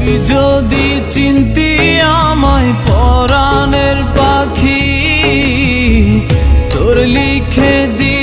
যদি চিনতি আমায় পরাণের পাখি, তোর লিখে দি